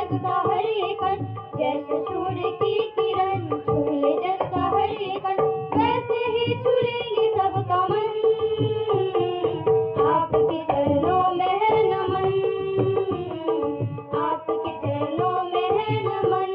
जगता हर एक कण, जैसे सूर्य की किरण छूले जगता हर एक कण, वैसे ही छूलेंगे सबका मन। आपके चरणों में है नमन, आपके चरणों में है नमन।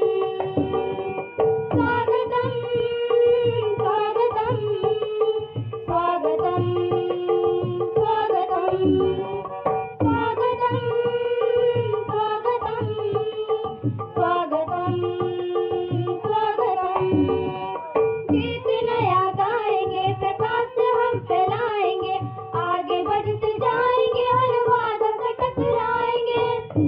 स्वागतम स्वागतम स्वागतम स्वागतम स्वागतम स्वागतम स्वागतम स्वागतम। गीत नया गाएंगे, प्रकाश हम फैलाएंगे, आगे बढ़ते जाएंगे, हर बाधा से टकराएंगे।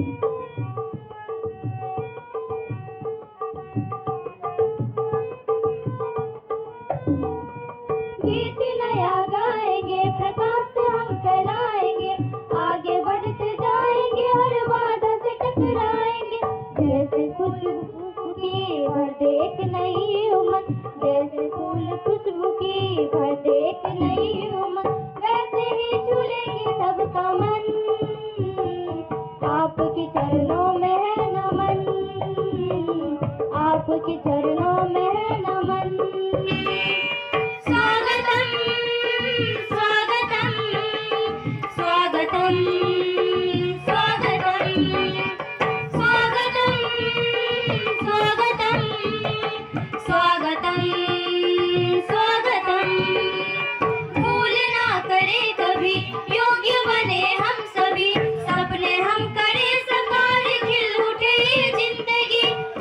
गीत नया गाएंगे, प्रकाश हम फैलाएंगे, आगे बढ़ते जाएंगे, हर बाधा से टकराएंगे। जैसे खुशबू की भरते एक नई उमंग, जैसे फूल खुशबू की भरते एक नई उमंग, वैसे ही झूलेंगे सबका मन। आपके चरणों में है नमन, आपके चरणों में है नमन। स्वागतम स्वागतम स्वागतम स्वागतम स्वागतम स्वागतम स्वागतम स्वागतम। भूल ना करे कभी, योग्य बने हम सभी, सपने हम करें साकार, खिल उठे ये जिंदगी।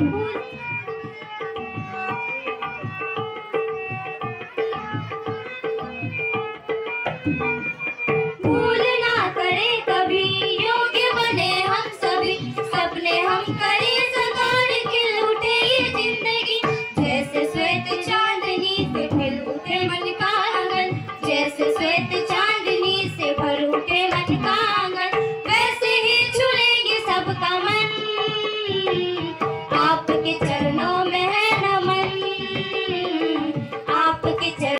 भूल ना करे कभी, योग्य बने हम सभी, सपने हम करें साकार, खिल उठे ये जिंदगी। जैसे श्वेत चांदनी से खिल उठे मन का आंगन, जैसे श्वेत